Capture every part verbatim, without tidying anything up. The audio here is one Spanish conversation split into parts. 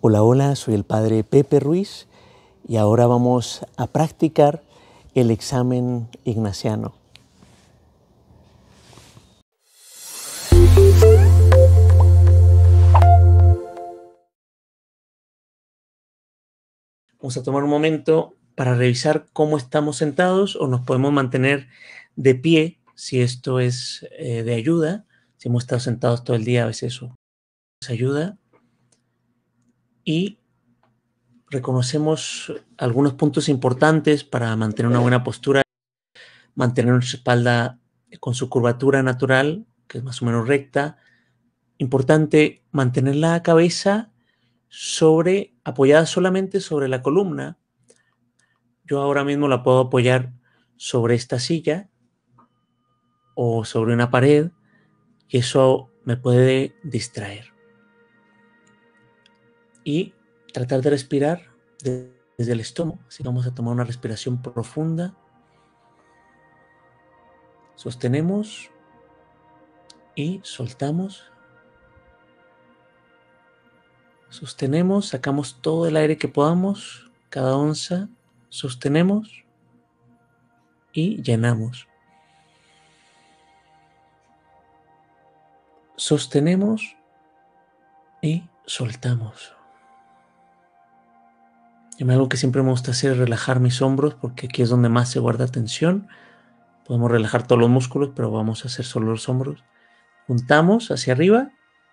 Hola, hola, soy el Padre Pepe Ruiz y ahora vamos a practicar el examen ignaciano. Vamos a tomar un momento para revisar cómo estamos sentados o nos podemos mantener de pie si esto es eh, de ayuda. Si hemos estado sentados todo el día, a veces eso nos ayuda. Y reconocemos algunos puntos importantes para mantener una buena postura, mantener nuestra espalda con su curvatura natural, que es más o menos recta. Importante mantener la cabeza sobre, apoyada solamente sobre la columna. Yo ahora mismo la puedo apoyar sobre esta silla o sobre una pared y eso me puede distraer. Y tratar de respirar desde el estómago. Así vamos a tomar una respiración profunda. Sostenemos y soltamos. Sostenemos, sacamos todo el aire que podamos, cada onza, sostenemos y llenamos. Sostenemos y soltamos. Y algo que siempre me gusta hacer es relajar mis hombros porque aquí es donde más se guarda tensión. Podemos relajar todos los músculos, pero vamos a hacer solo los hombros. Juntamos hacia arriba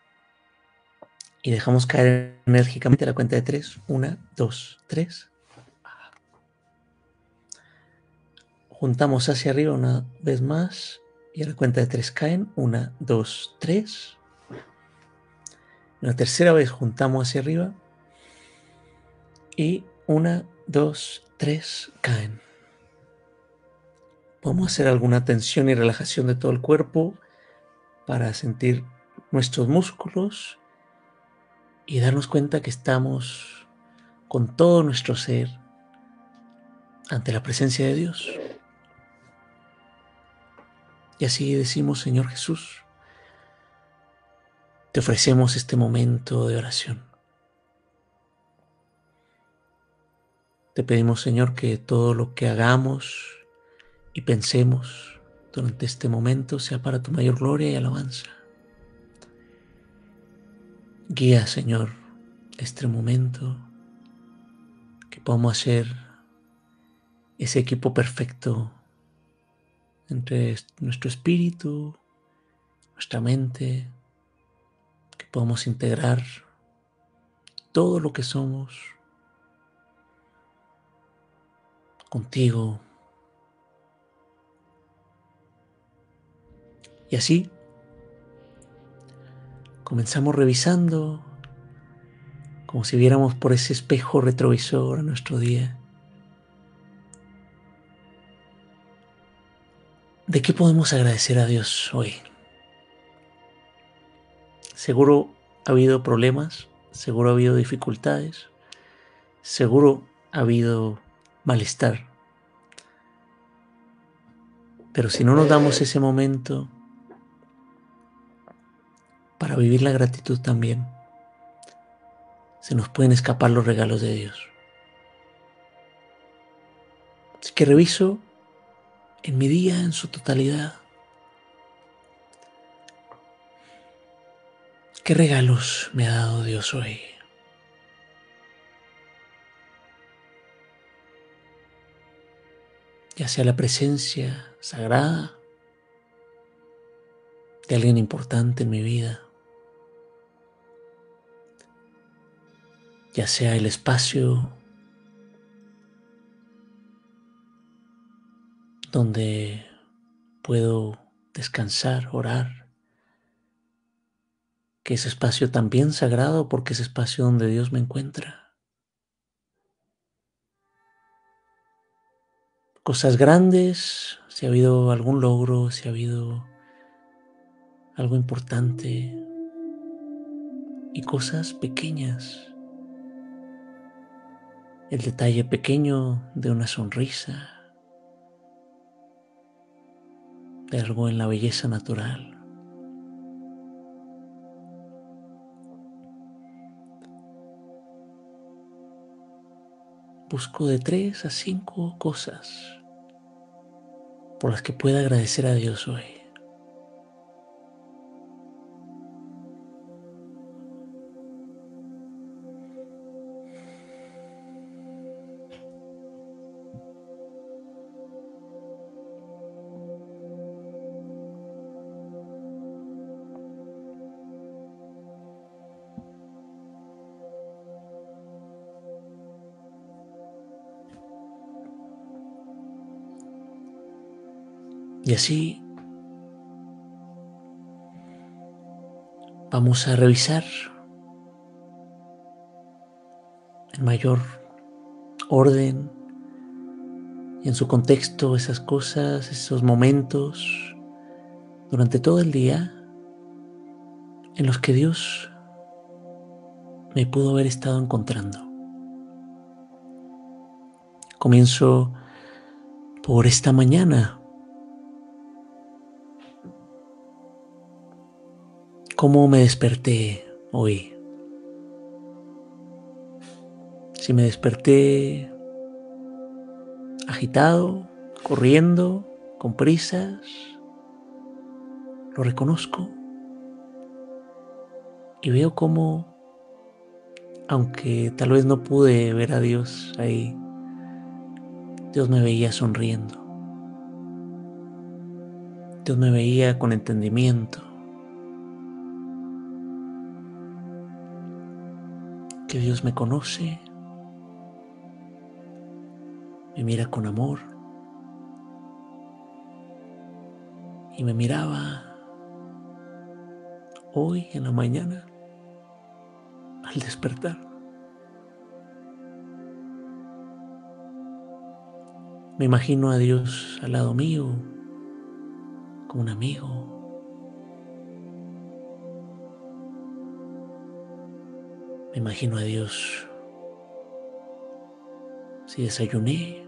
y dejamos caer enérgicamente a la cuenta de tres. Una, dos, tres. Juntamos hacia arriba una vez más y a la cuenta de tres caen. Una, dos, tres. Una tercera vez juntamos hacia arriba y una, dos, tres caen. Podemos hacer alguna tensión y relajación de todo el cuerpo para sentir nuestros músculos y darnos cuenta que estamos con todo nuestro ser ante la presencia de Dios. Y así decimos: Señor Jesús, te ofrecemos este momento de oración. Te pedimos, Señor, que todo lo que hagamos y pensemos durante este momento sea para tu mayor gloria y alabanza. Guía, Señor, este momento, que podamos hacer ese equipo perfecto entre nuestro espíritu, nuestra mente, que podamos integrar todo lo que somos contigo. Y así comenzamos revisando como si viéramos por ese espejo retrovisor a nuestro día. ¿De qué podemos agradecer a Dios hoy? Seguro ha habido problemas, seguro ha habido dificultades, seguro ha habido malestar. Pero si no nos damos ese momento para vivir la gratitud también, se nos pueden escapar los regalos de Dios. Así que reviso en mi día en su totalidad. ¿Qué regalos me ha dado Dios hoy? Ya sea la presencia sagrada de alguien importante en mi vida, ya sea el espacio donde puedo descansar, orar, que ese espacio también sagrado porque es espacio donde Dios me encuentra. Cosas grandes, si ha habido algún logro, si ha habido algo importante, y cosas pequeñas. El detalle pequeño de una sonrisa, de algo en la belleza natural. busco de tres a cinco cosas por las que pueda agradecer a Dios hoy. Y así vamos a revisar en mayor orden y en su contexto esas cosas, esos momentos durante todo el día en los que Dios me pudo haber estado encontrando. Comienzo por esta mañana. ¿Cómo me desperté hoy? Si me desperté agitado, corriendo, con prisas, lo reconozco y veo cómo, aunque tal vez no pude ver a Dios ahí, Dios me veía sonriendo. Dios me veía con entendimiento. Que Dios me conoce, me mira con amor y me miraba hoy en la mañana al despertar. Me imagino a Dios al lado mío, como un amigo. Me imagino a Dios si desayuné.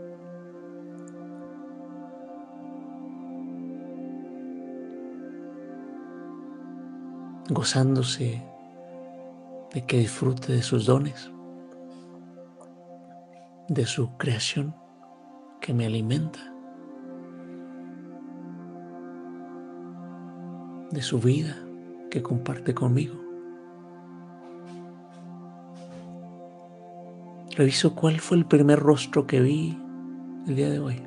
Gozándose de que disfrute de sus dones, de su creación que me alimenta, de su vida que comparte conmigo. Reviso cuál fue el primer rostro que vi el día de hoy.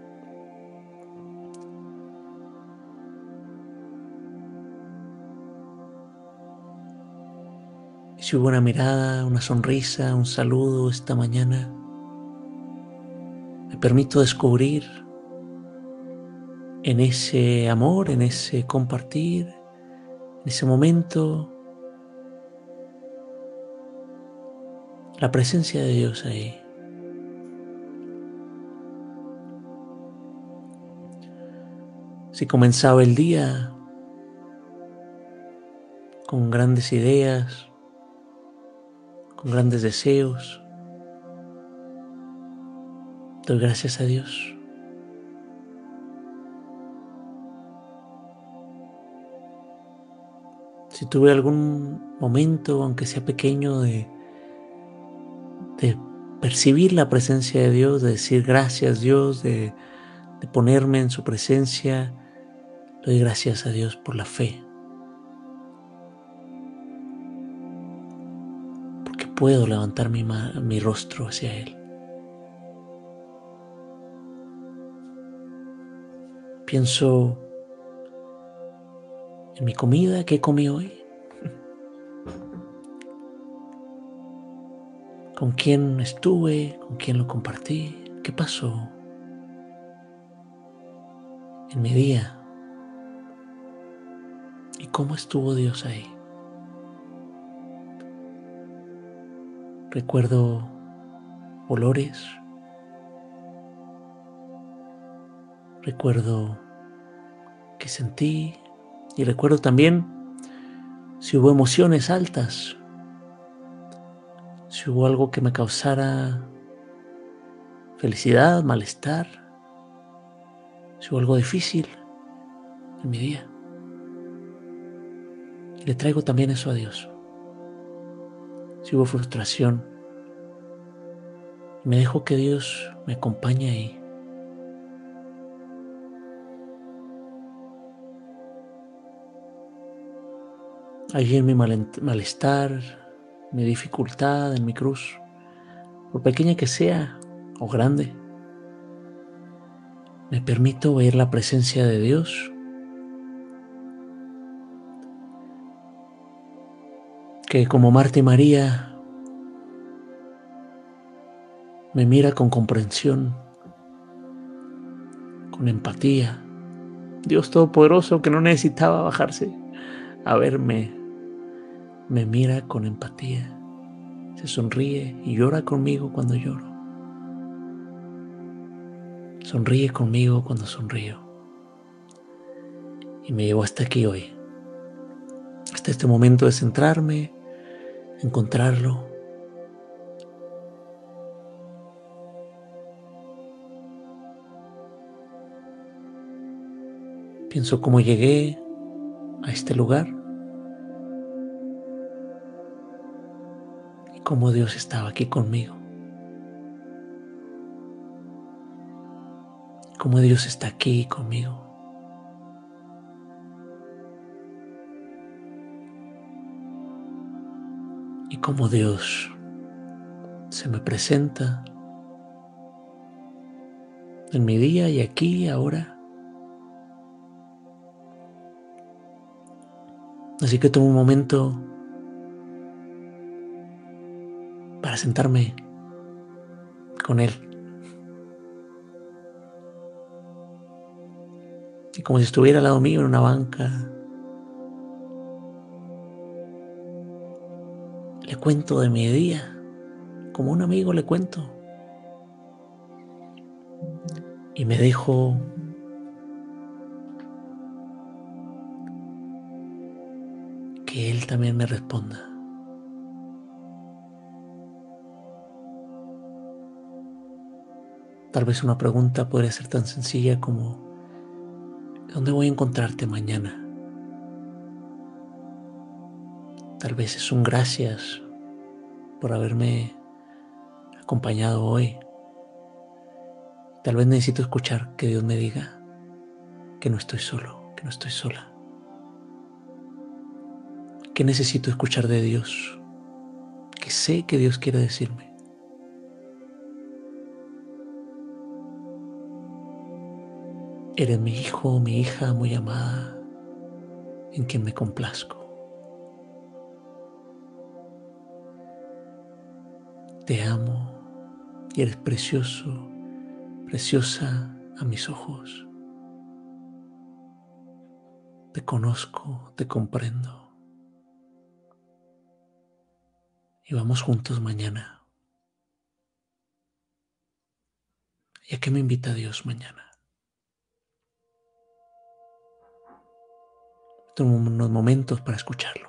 Y si hubo una mirada, una sonrisa, un saludo esta mañana, me permito descubrir en ese amor, en ese compartir, en ese momento, la presencia de Dios ahí. Si comenzaba el día con grandes ideas, con grandes deseos, doy gracias a Dios. Si tuve algún momento, aunque sea pequeño, de, de percibir la presencia de Dios, de decir gracias Dios, de, de ponerme en su presencia, doy gracias a Dios por la fe. Porque puedo levantar mi, mi rostro hacia Él. Pienso en mi comida, ¿qué comí hoy? ¿Con quién estuve? ¿Con quién lo compartí? ¿Qué pasó en mi día? ¿Y cómo estuvo Dios ahí? Recuerdo olores. Recuerdo que sentí y recuerdo también si hubo emociones altas, si hubo algo que me causara felicidad, malestar, si hubo algo difícil en mi día. Y le traigo también eso a Dios. Si hubo frustración, Me dejo que Dios me acompañe ahí. Allí en mi malestar, mi dificultad, en mi cruz, por pequeña que sea o grande, me permito ver la presencia de Dios, que como Marta y María me mira con comprensión, con empatía. Dios Todopoderoso, que no necesitaba bajarse a verme, me mira con empatía, se sonríe y llora conmigo cuando lloro. Sonríe conmigo cuando sonrío. Y me llevó hasta aquí hoy, hasta este momento de centrarme, encontrarlo. Pienso cómo llegué a este lugar y cómo Dios estaba aquí conmigo. Cómo Dios está aquí conmigo. Y cómo Dios se me presenta en mi día y aquí y ahora. Así que tomo un momento para sentarme con Él. Y como si estuviera al lado mío en una banca, le cuento de mi día, como un amigo le cuento. Y me dejo que Él también me responda. Tal vez una pregunta podría ser tan sencilla como: ¿dónde voy a encontrarte mañana? Tal vez es un gracias por haberme acompañado hoy. Tal vez necesito escuchar que Dios me diga que no estoy solo, que no estoy sola. Que necesito escuchar de Dios, que sé que Dios quiere decirme. Eres mi hijo, mi hija muy amada, en quien me complazco. Te amo y eres precioso, preciosa a mis ojos. Te conozco, te comprendo. Y vamos juntos mañana. ¿Y a qué me invita Dios mañana? Tomo unos momentos para escucharlo.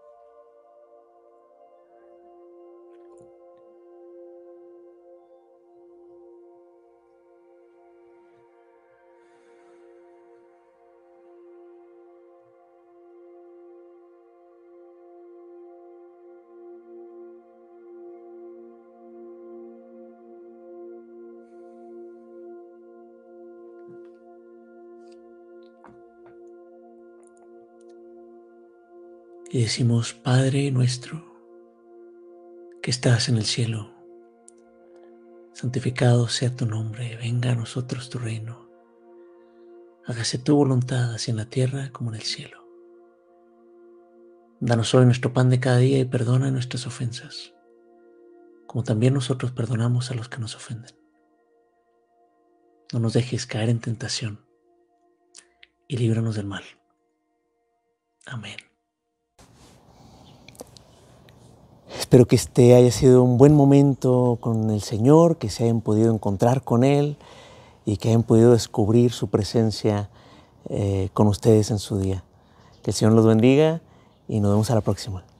Y decimos: Padre nuestro, que estás en el cielo, santificado sea tu nombre, venga a nosotros tu reino. Hágase tu voluntad, así en la tierra como en el cielo. Danos hoy nuestro pan de cada día y perdona nuestras ofensas, como también nosotros perdonamos a los que nos ofenden. No nos dejes caer en tentación y líbranos del mal. Amén. Espero que este haya sido un buen momento con el Señor, que se hayan podido encontrar con Él y que hayan podido descubrir su presencia eh, con ustedes en su día. Que el Señor los bendiga y nos vemos a la próxima.